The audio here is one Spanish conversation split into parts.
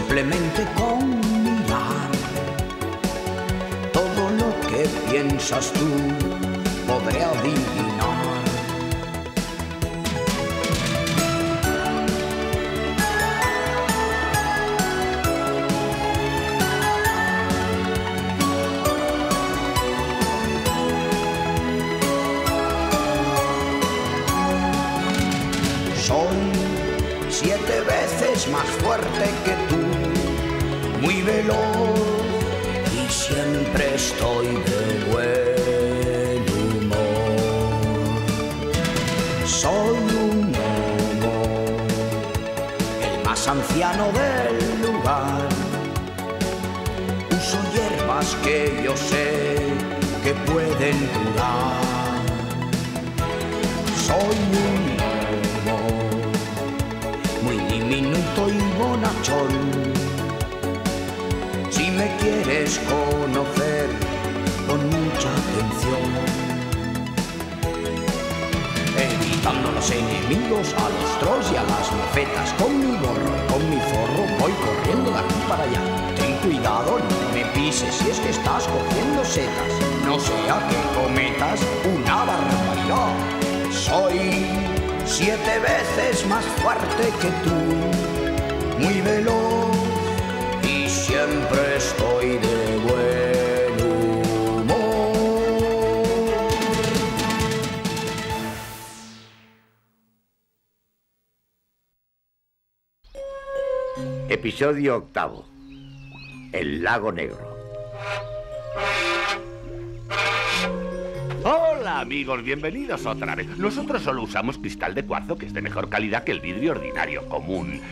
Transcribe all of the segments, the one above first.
simplemente con mirar todo lo que piensas tú podré adivinar. Soy 7 veces más fuerte que tú, muy veloz y siempre estoy de buen humor. Soy un gnomo, el más anciano del lugar. Uso hierbas que yo sé que pueden curar. Soy un muy diminuto y bonachón. Si me quieres conocer, con mucha atención. Evitando los enemigos, a los trolls y a las mofetas. Con mi gorro y con mi forro voy corriendo de aquí para allá. Ten cuidado, no me pises si es que estás cogiendo setas. No sea que cometas una barbaridad. Soy 7 veces más fuerte que tú, muy veloz y siempre estoy de buen humor. Episodio 8. El lago negro. Hola amigos, bienvenidos otra vez. Nosotros solo usamos cristal de cuarzo que es de mejor calidad que el vidrio ordinario común.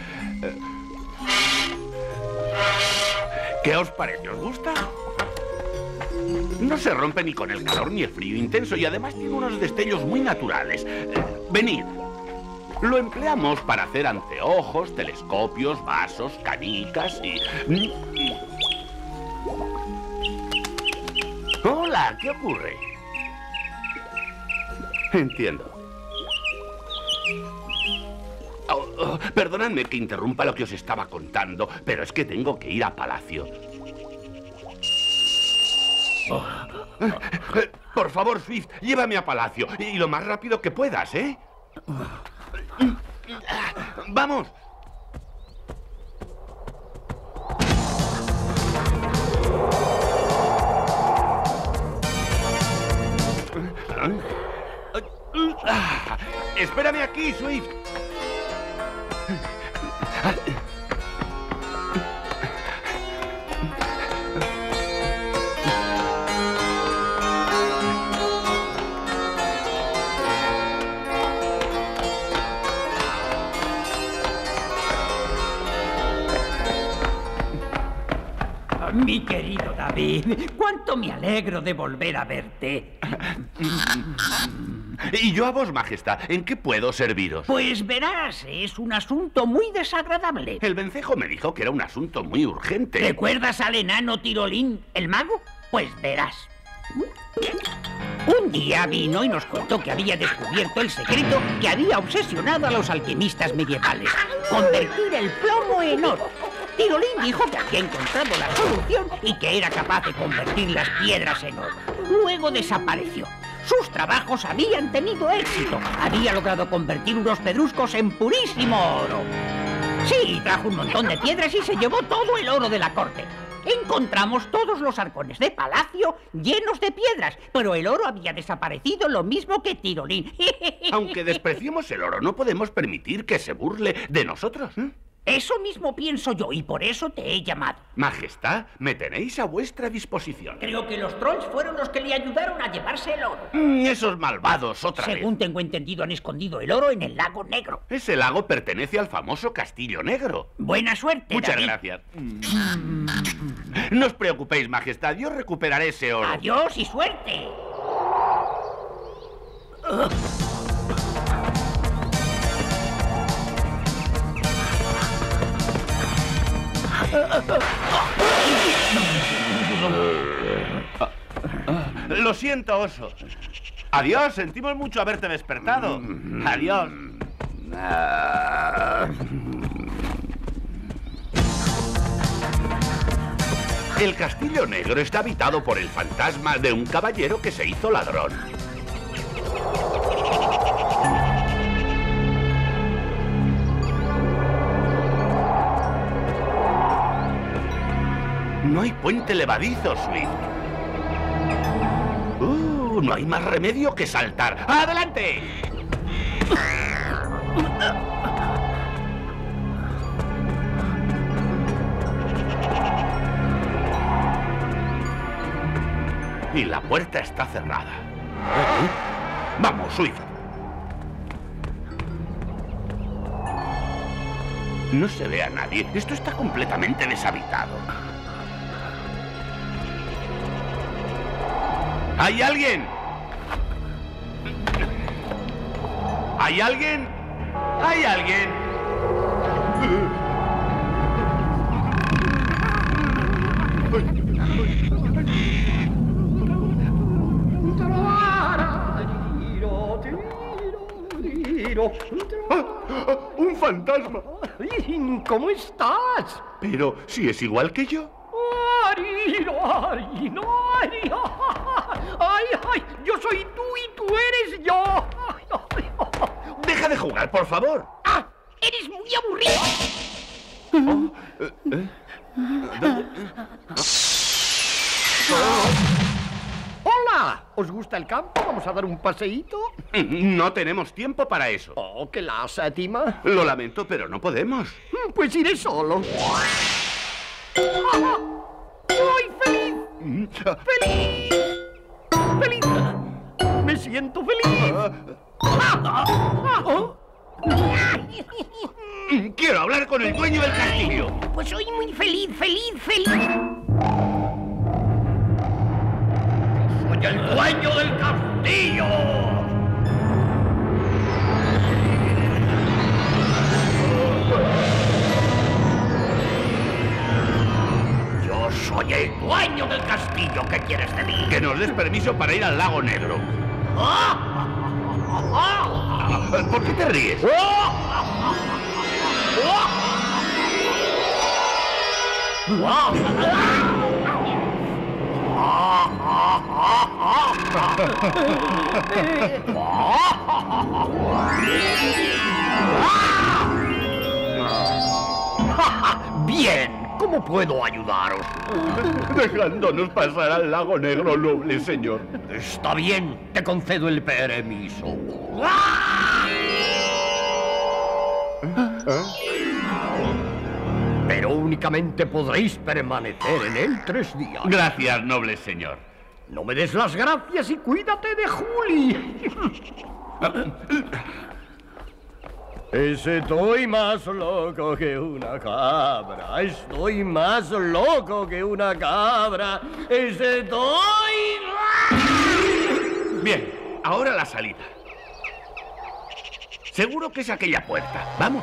¿Qué os parece? ¿Os gusta? No se rompe ni con el calor ni el frío intenso y además tiene unos destellos muy naturales. Venid. Lo empleamos para hacer anteojos, telescopios, vasos, canicas y... Hola, ¿qué ocurre? Entiendo. Perdonadme que interrumpa lo que os estaba contando, pero es que tengo que ir a Palacio. Por favor, Swift, llévame a Palacio. Y lo más rápido que puedas, ¿eh? ¡Vamos! Espérame aquí, Swift. Mi querido David, cuánto me alegro de volver a verte. Y yo a vos, Majestad, ¿en qué puedo serviros? Pues verás, es un asunto muy desagradable. El vencejo me dijo que era un asunto muy urgente. ¿Recuerdas al enano Tirolín, el mago? Pues verás. Un día vino y nos contó que había descubierto el secreto que había obsesionado a los alquimistas medievales: convertir el plomo en oro. Tirolín dijo que había encontrado la solución y que era capaz de convertir las piedras en oro. Luego desapareció. Sus trabajos habían tenido éxito. Había logrado convertir unos pedruscos en purísimo oro. Sí, trajo un montón de piedras y se llevó todo el oro de la corte. Encontramos todos los arcones de palacio llenos de piedras, pero el oro había desaparecido, lo mismo que Tirolín. Aunque despreciemos el oro, no podemos permitir que se burle de nosotros. Eso mismo pienso yo y por eso te he llamado. Majestad, me tenéis a vuestra disposición. Creo que los trolls fueron los que le ayudaron a llevarse el oro. Esos malvados, otra vez. Según tengo entendido, han escondido el oro en el lago negro. Ese lago pertenece al famoso Castillo Negro. Buena suerte, Muchas David. gracias. No os preocupéis, Majestad, yo recuperaré ese oro. Adiós y suerte. Lo siento, oso. Adiós, sentimos mucho haberte despertado. Adiós. El Castillo Negro está habitado por el fantasma de un caballero que se hizo ladrón. No hay puente levadizo, Swift. No hay más remedio que saltar. ¡Adelante! Y la puerta está cerrada. Vamos, Swift. No se ve a nadie. Esto está completamente deshabitado. ¿Hay alguien? ¿Hay alguien? ¿Hay alguien? ¡Un fantasma! ¿Cómo estás? Pero si es igual que yo. ¡Ay! Yo soy tú y tú eres yo. ¡Deja de jugar, por favor! ¡Ah! ¡Eres muy aburrido! ¡Hola! ¿Os gusta el campo? ¿Vamos a dar un paseíto? No tenemos tiempo para eso. Oh, qué lástima. Lo lamento, pero no podemos. Pues iré solo. ¡Soy feliz! ¡Feliz! ¡Feliz! ¡Me siento feliz! Quiero hablar con el dueño del castillo. Pues soy muy feliz. ¡Soy el dueño del castillo! Yo soy el dueño del castillo. ¿Qué quieres de mí? Que nos des permiso para ir al lago negro. ¿Por qué te ríes? Bien, ¿cómo puedo ayudaros? Dejándonos pasar al lago negro, noble señor. Está bien, te concedo el permiso. Pero únicamente podréis permanecer en él 3 días. Gracias, noble señor. No me des las gracias y cuídate de Juli. Estoy más loco que una cabra. Estoy más loco que una cabra. Estoy... Bien, ahora la salida. Seguro que es aquella puerta. Vamos.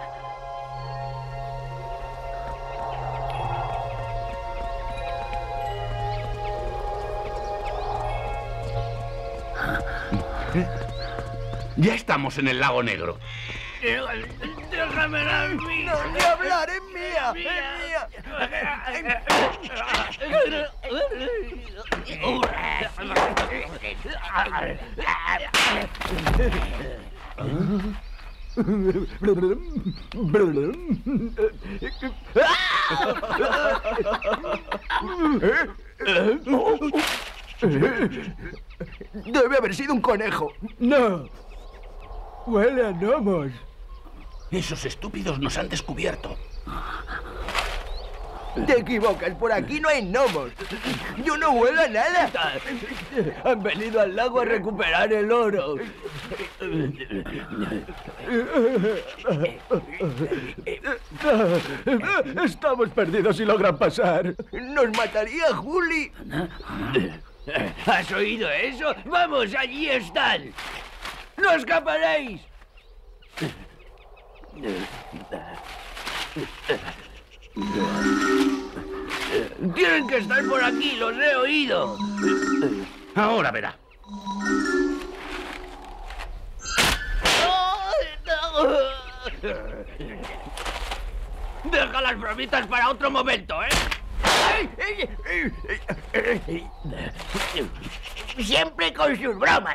Ya estamos en el lago negro. ¡Déjame la mía! ¡No, ni hablar! ¡Es mía! Debe haber sido un conejo. No. Huele a gnomos. Esos estúpidos nos han descubierto. Te equivocas, por aquí no hay gnomos. Yo no huelo a nada. Han venido al lago a recuperar el oro. Estamos perdidos si logran pasar. Nos mataría Juli. ¿Has oído eso? ¡Vamos, allí están! ¡No escaparéis! Tienen que estar por aquí, los he oído. Ahora verá. Deja las bromitas para otro momento, ¿eh? Siempre con sus bromas.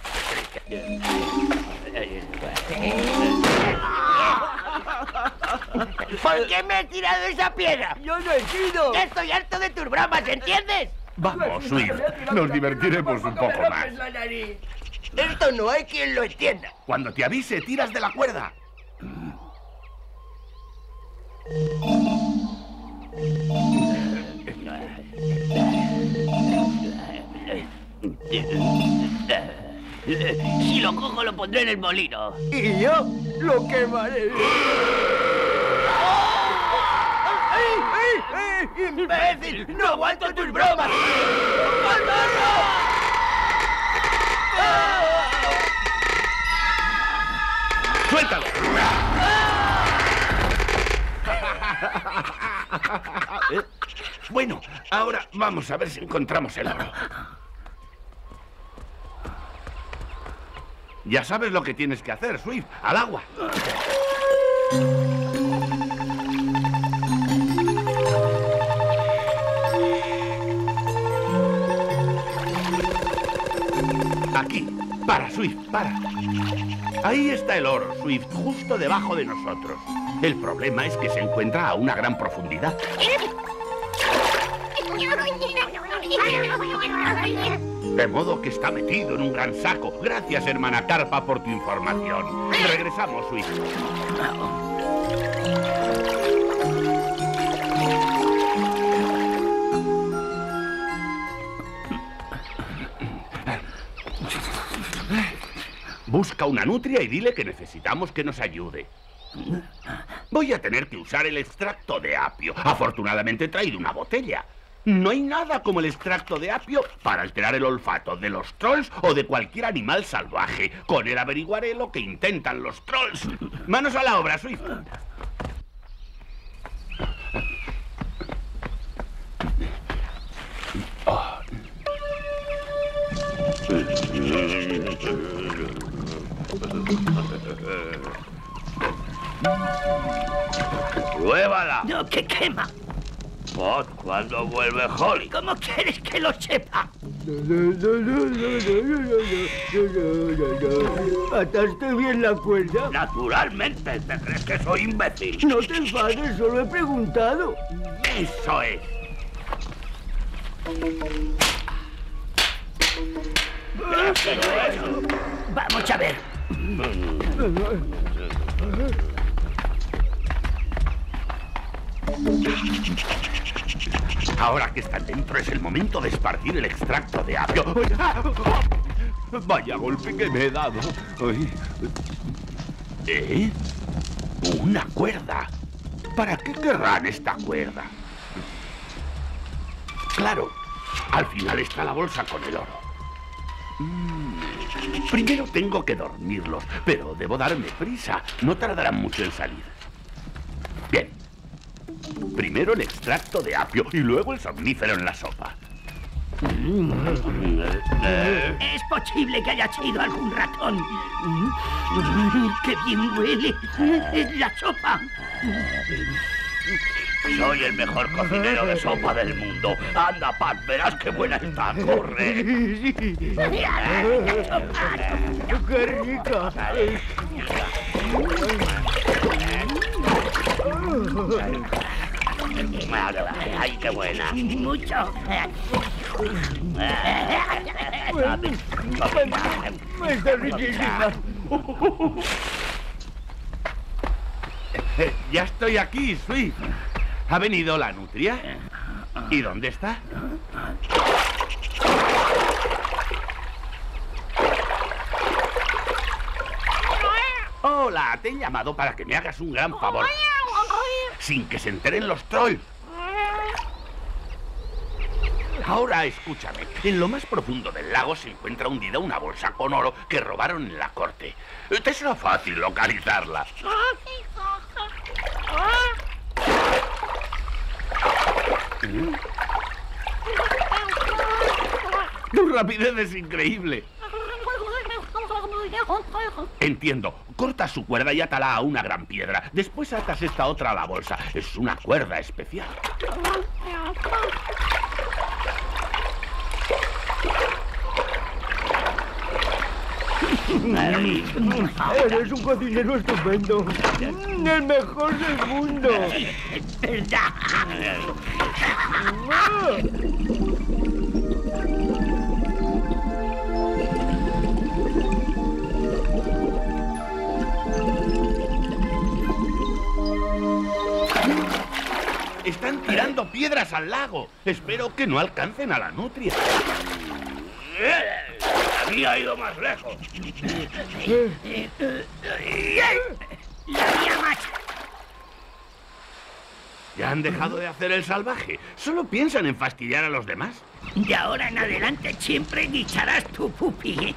¿Por qué me has tirado esa piedra? ¡Yo no he sido! Ya estoy harto de tus bromas, ¿entiendes? Vamos, Swift. Nos divertiremos un poco más. Esto no hay quien lo entienda. Cuando te avise, tiras de la cuerda. Si lo cojo, lo pondré en el molino. Y yo lo quemaré. ¡Imbécil! ¡No aguanto tus bromas! ¡Suéltalo! Bueno, ahora vamos a ver si encontramos el oro. Ya sabes lo que tienes que hacer, Swift. ¡Al agua! Aquí. Para, Swift, para. Ahí está el oro, Swift, justo debajo de nosotros. El problema es que se encuentra a una gran profundidad. De modo que está metido en un gran saco. Gracias, hermana Carpa, por tu información. Regresamos, Swift. Busca una nutria y dile que necesitamos que nos ayude. Voy a tener que usar el extracto de apio. Afortunadamente he traído una botella. No hay nada como el extracto de apio para alterar el olfato de los trolls o de cualquier animal salvaje. Con él averiguaré lo que intentan los trolls. Manos a la obra, Swift. ¡Pruébala! No, que quema. ¿Cuándo vuelve Holly? ¿Cómo quieres que lo sepa? ¿Ataste bien la cuerda? Naturalmente, ¿te crees que soy imbécil? No te enfades, solo he preguntado. Eso es. Vamos a ver. Ahora que están dentro es el momento de esparcir el extracto de apio. Vaya golpe que me he dado. ¿Eh? Una cuerda. ¿Para qué querrán esta cuerda? Claro, al final está la bolsa con el oro. Primero tengo que dormirlos, pero debo darme prisa. No tardarán mucho en salir. Bien. Primero el extracto de apio y luego el somnífero en la sopa. Es posible que haya sido algún ratón. ¡Qué bien huele! ¡Es la sopa! Soy el mejor cocinero de sopa del mundo. Anda, Pat, verás qué buena está. ¡Corre! ¡Qué rica! ¡Ay, qué buena! Mucho. ¡Está riquísima! Ya estoy aquí, Swift. ¿Ha venido la nutria? ¿Y dónde está? Hola, te he llamado para que me hagas un gran favor. Sin que se enteren los trolls. Ahora escúchame. En lo más profundo del lago se encuentra hundida una bolsa con oro que robaron en la corte. Te será fácil localizarla. Tu rapidez es increíble. Entiendo. Corta su cuerda y átala a una gran piedra. Después atas esta otra a la bolsa. Es una cuerda especial. Eres un cocinero estupendo. El mejor del mundo. ¿Verdad? Están tirando piedras al lago. Espero que no alcancen a la nutria. La mía ha ido más lejos. La mía más. ¿Ya han dejado de hacer el salvaje? Solo piensan en fastidiar a los demás. De ahora en adelante siempre guisarás tu pupi.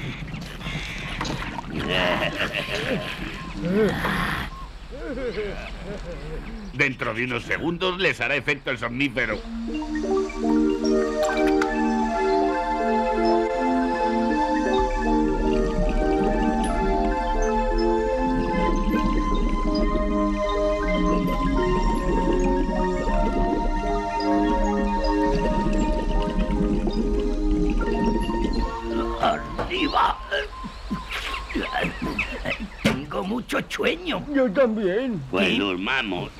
Dentro de unos segundos les hará efecto el somnífero. ¡Arriba! Tengo mucho sueño. Yo también. Pues durmamos.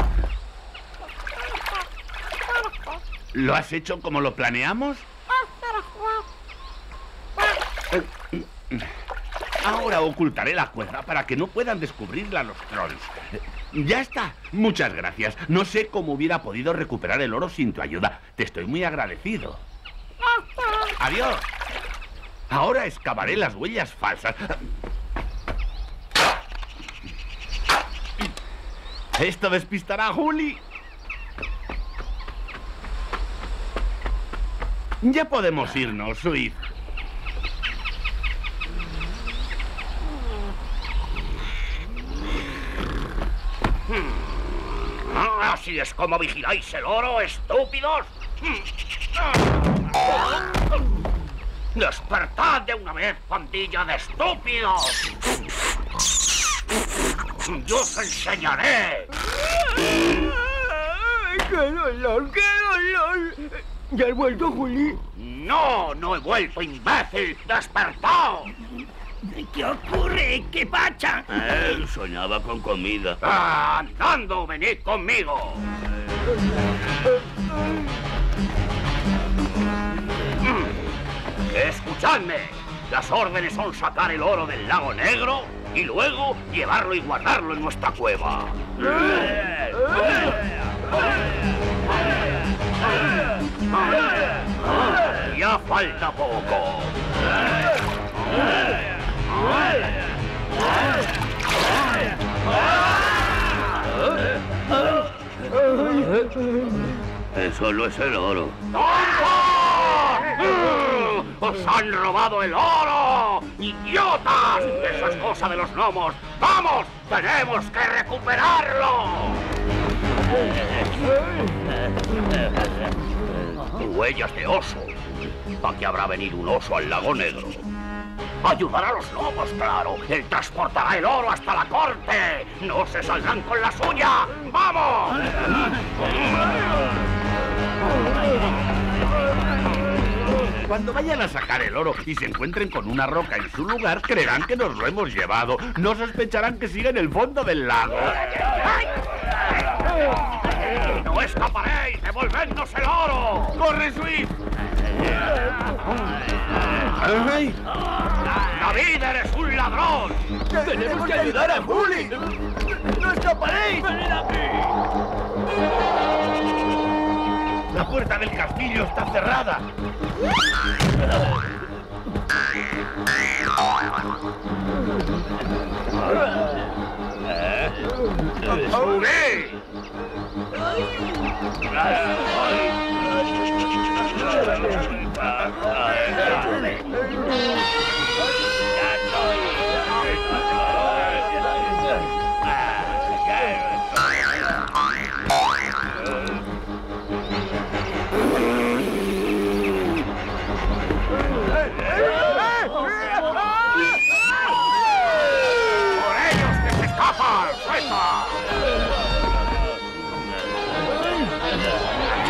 ¿Lo has hecho como lo planeamos? Ahora ocultaré la cuerda para que no puedan descubrirla los trolls. Ya está. Muchas gracias. No sé cómo hubiera podido recuperar el oro sin tu ayuda. Te estoy muy agradecido. Adiós. Ahora excavaré las huellas falsas. Esto despistará a Juli. Ya podemos irnos, Sweet. ¿Así es como vigiláis el oro, estúpidos? ¡Despertad de una vez, pandilla de estúpidos! ¡Yo os enseñaré! ¡Qué dolor, qué dolor! ¿Ya has vuelto, Juli? ¡No, no he vuelto, imbécil! ¡Despertad! ¿Qué ocurre? ¿Qué pasa? Él soñaba con comida. ¡Andando! ¡Venid conmigo! Escuchadme. Las órdenes son sacar el oro del lago Negro y luego llevarlo y guardarlo en nuestra cueva. Ya falta poco. Eso no es el oro. ¡Os han robado el oro! ¡Idiotas! Eso es cosa de los gnomos. ¡Vamos! ¡Tenemos que recuperarlo! Huellas de oso. ¿Para qué habrá venido un oso al lago Negro? Ayudará a los lobos, claro. Él transportará el oro hasta la corte. No se saldrán con la suya. ¡Vamos! Cuando vayan a sacar el oro y se encuentren con una roca en su lugar, creerán que nos lo hemos llevado. No sospecharán que sigue en el fondo del lago. ¡No escaparéis! ¡Devolvednos el oro! ¡Corre, Swift! ¡Ay! ¡David, eres un ladrón! ¡Tenemos que ayudar a Juli! ¡No escaparéis! ¡Venid aquí! La puerta del castillo está cerrada. ¡Subid!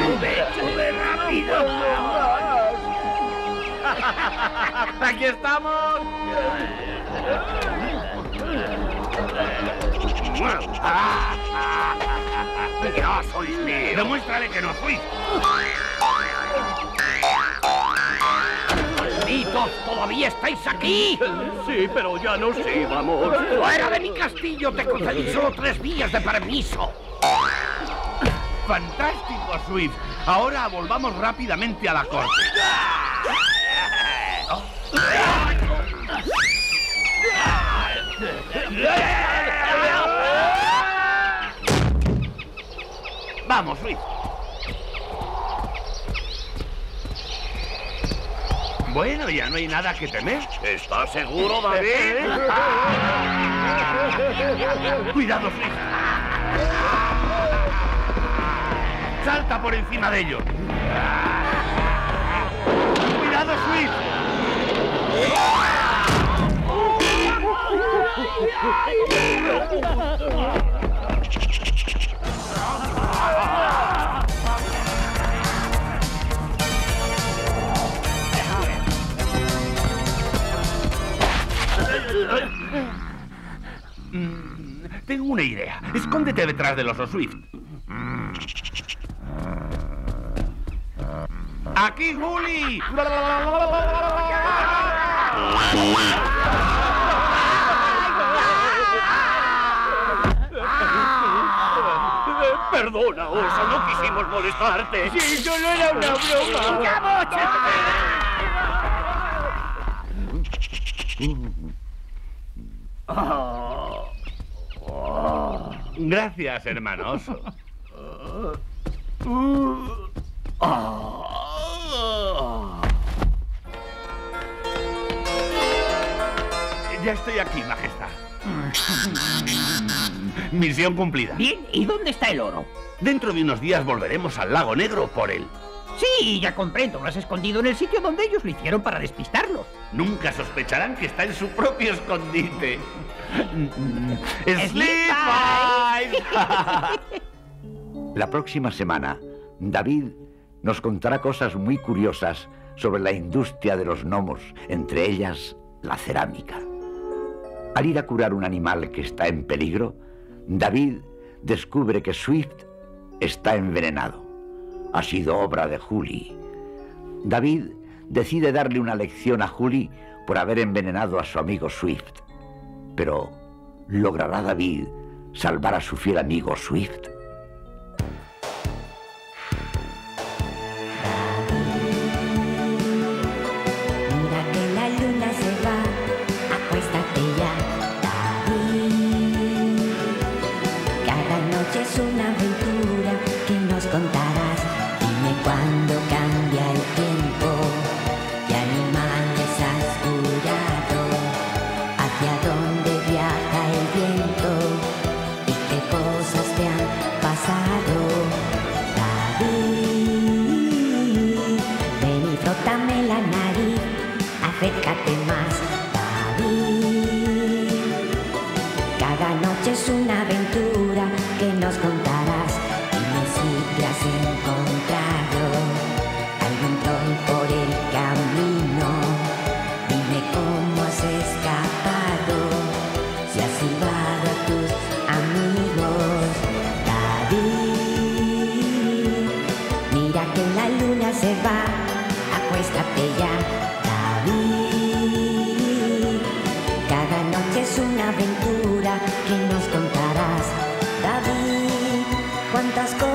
¡Sube rápido! ¡Aquí estamos! ¡Ya sois míos! ¡Demuéstrale que no sois! ¡Malditos! ¿Todavía estáis aquí? Sí, pero ya nos íbamos. ¡Fuera de mi castillo! ¡Te concedí solo 3 días de permiso! ¡Fantástico, Swift! Ahora volvamos rápidamente a la corte. Vamos, Swift. Bueno, ya no hay nada que temer. ¿Estás seguro, David? Cuidado, Swift. Salta por encima de ellos. Cuidado, Swift. Tengo una idea. Escóndete detrás del oso Swift. ¡Aquí, Juli! Perdona, oso, no quisimos molestarte. Sí, solo era una broma. Gracias, hermano oso. Ya estoy aquí, majestad. Misión cumplida. Bien, ¿y dónde está el oro? Dentro de unos días volveremos al lago Negro por él. Sí, ya comprendo. Lo has escondido en el sitio donde ellos lo hicieron para despistarlos. Nunca sospecharán que está en su propio escondite. ¡Sleep La próxima semana, David nos contará cosas muy curiosas sobre la industria de los gnomos, entre ellas la cerámica. Al ir a curar un animal que está en peligro, David descubre que Swift está envenenado. Ha sido obra de Juli. David decide darle una lección a Juli por haber envenenado a su amigo Swift. Pero, ¿logrará David salvar a su fiel amigo Swift? Mira que la luna se va, acuéstate ya, David. Cada noche es una aventura que nos contarás. Dime cuándo cambia el tiempo, qué animales has curado, hacia dónde viaja el viento y qué cosas te han pasado, David. Ven y frótame la nariz, acércate más, David. Cada noche es una aventura que nos contarás. Dime si te has encontrado algún troll por el camino. Dime cómo has escapado, si has salvado a tus amigos, David. Mira que la luna se va, acuéstate ya, David. Cada noche es una aventura que nos contarás, David. Cuántas cosas